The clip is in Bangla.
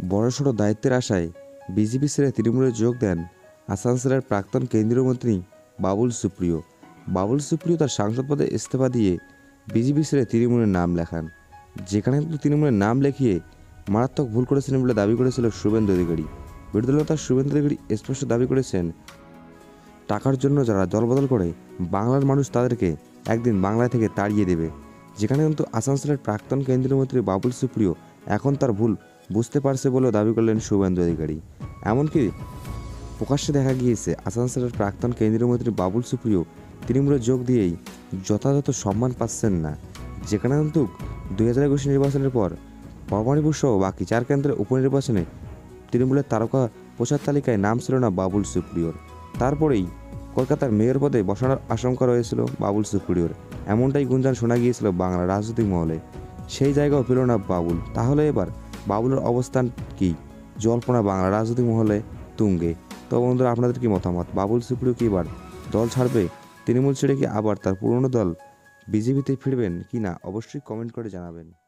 বড়সড় দায়িত্বের আশায় বিজেপি ছেড়ে তৃণমূলে যোগ দেন আসানসোলের প্রাক্তন কেন্দ্রীয় মন্ত্রী বাবুল সুপ্রিয়। বাবুল সুপ্রিয় তার সাংসদ পদে ইস্তফা দিয়ে বিজেপি ছেড়ে তৃণমূলের নাম লেখান, যেখানে কিন্তু তৃণমূলের নাম লেখিয়ে মারাত্মক ভুল করেছিলেন বলে দাবি করেছিল শুভেন্দু অধিকারী। বিরোধী দলনেতা শুভেন্দু অধিকারী স্পষ্ট দাবি করেছেন, টাকার জন্য যারা দলবদল করে বাংলার মানুষ তাদেরকে একদিন বাংলা থেকে তাড়িয়ে দেবে। যেখানে কিন্তু আসানসোলের প্রাক্তন কেন্দ্রীয় মন্ত্রী বাবুল সুপ্রিয় এখন তার ভুল বুঝতে পারছে বলেও দাবি করলেন শুভেন্দু অধিকারী। এমনকি প্রকাশ্যে দেখা গিয়েছে আসানসোলের প্রাক্তন কেন্দ্রীয় মন্ত্রী বাবুল সুপ্রিয় তৃণমূলে যোগ দিয়েই যথাযথ সম্মান পাচ্ছেন না। যেখানে কিন্তু 2021 নির্বাচনের পর ভবানীপুর সহ বাকি 4 কেন্দ্রের উপনির্বাচনে তৃণমূলের তারকা প্রচার তালিকায় নাম ছিল না বাবুল সুপ্রিয়র। তারপরেই কলকাতার মেয়র পদে বসানোর আশঙ্কা রয়েছিল বাবুল সুপ্রিয়র, এমনটাই গুঞ্জন শোনা গিয়েছিল বাংলা রাজনৈতিক মহলে। সেই জায়গাও পেল না বাবুল। তাহলে এবার বাবুলের অবস্থান কি? জল্পনা বাংলা রাজনৈতিক মহলে তুঙ্গে। তো বন্ধুরা, আপনাদের কি মতামত? বাবুল সুপ্রিয় কি এবার দল ছাড়বে? তৃণমূল ছেড়ে কি আবার তার পুরনো দল বিজেপিতে ফিরবেন কি না? অবশ্যই কমেন্ট করে জানাবেন।